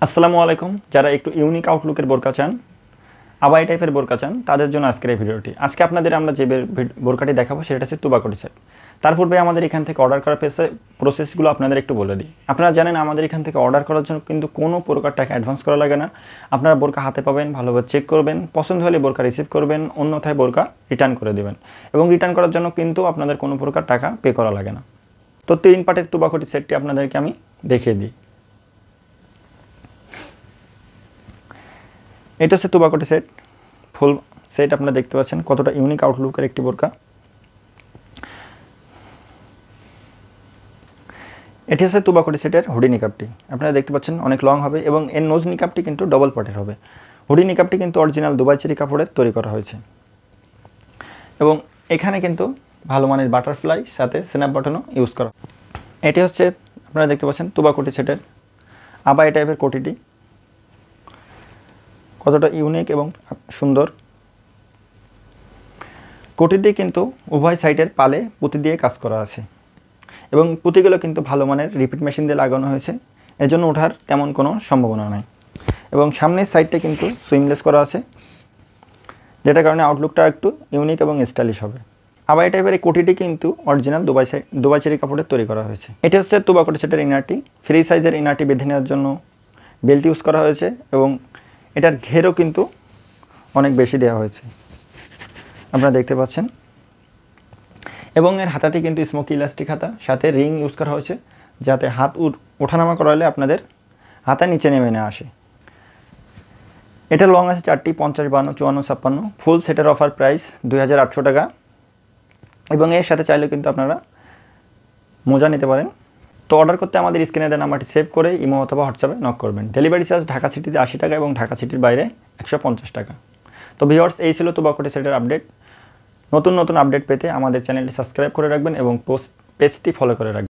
আসসালামু আলাইকুম। যারা একটু ইউনিক আউটলুকের বোরকা চান, আবাই টাইপের বোরকা চান, তাদের জন্য আজকের এই ভিডিওটি। আজকে আপনাদের আমরা যে বোরকাটি দেখাবো সেটা হচ্ছে তুবাকটি সেট। তার পূর্বে আমাদের এখান থেকে অর্ডার করার প্রসেসগুলো আপনাদের একটু বলে দিই। আপনারা জানেন আমাদের এখান থেকে অর্ডার করার জন্য কিন্তু কোনো প্রকার টাকা অ্যাডভান্স করা লাগে না। আপনারা বোরকা হাতে পাবেন, ভালোভাবে চেক করবেন, পছন্দ হলে বোরকা রিসিভ করবেন, অন্যথায় বোরকা রিটার্ন করে দেবেন। এবং রিটার্ন করার জন্য কিন্তু আপনাদের কোনো প্রকার টাকা পে করা লাগে না। তো 3 পার্টের তুবাকটি সেটটি আপনাদেরকে আমি দেখিয়ে দিই। এটা হচ্ছে তুবাকটি সেট, ফুল সেট। আপনারা দেখতে পাচ্ছেন কতটা ইউনিক আউটলুকের একটি বোরকা। এটি হচ্ছে তুবাকটি সেটের হুডি নিকাপটি। আপনারা দেখতে পাচ্ছেন অনেক লং হবে এবং এর নোজ নিকাপটি কিন্তু ডবল পার্টের হবে। হুডি নিকাপটি কিন্তু অরিজিনাল দুবাই চেরি কাপড়ের তৈরি করা হয়েছে এবং এখানে কিন্তু ভালো মানের বাটারফ্লাই সাথে স্ন্যাপ বাটনও ইউজ করা। এটি হচ্ছে আপনারা দেখতে পাচ্ছেন তুবাকটি সেটের আবাই টাইপের কোটিটি, কতটা ইউনিক এবং সুন্দর। কোটিটি কিন্তু উভয় সাইডের পালে পুঁতি দিয়ে কাজ করা আছে এবং পুঁতিগুলো কিন্তু ভালো মানের রিপিট মেশিন দিয়ে লাগানো হয়েছে, এজন্য ওঠার তেমন কোনো সম্ভাবনা নাই। এবং সামনের সাইডটা কিন্তু সুইমলেস করা আছে, যেটার কারণে আউটলুকটা একটু ইউনিক এবং স্টাইলিশ হবে। আবার এই টাইপের এই কোটিটি কিন্তু অরিজিনাল দুবাই চেরি কাপড়ের তৈরি করা হয়েছে। এটি হচ্ছে তুবাকটি সেটের ইনারটি। ফ্রি সাইজের ইনারটি বেঁধে নেওয়ার জন্য বেল্ট ইউজ করা হয়েছে এবং এটার ঘেরও কিন্তু অনেক বেশি দেওয়া হয়েছে, আপনারা দেখতে পাচ্ছেন। এবং এর হাতাটি কিন্তু স্মোকি ইলাস্টিক হাতা, সাথে রিং ইউজ করা হয়েছে যাতে হাত ওঠানামা করালে আপনাদের হাতা নিচে নেমে না আসে। এটা লং আছে 4টি, 50, 52, 54, 56। ফুল সেটের অফার প্রাইস 2800 টাকা এবং এর সাথে চাইলে কিন্তু আপনারা মোজা নিতে পারেন। তো অর্ডার করতে আমাদের স্ক্রিনে দেওয়া নাম্বারটি সেভ করে ইমো অথবা হোয়াটসঅ্যাপে নক করবেন। ডেলিভারি চার্জ ঢাকা সিটিতে 80 টাকা এবং ঢাকা সিটির বাইরে 150 টাকা। তো ভিউয়ার্স, এই ছিল তুবাকটি সেটের আপডেট। নতুন নতুন আপডেট পেতে আমাদের চ্যানেলটি সাবস্ক্রাইব করে রাখবেন এবং পেজটি ফলো করে রাখবেন।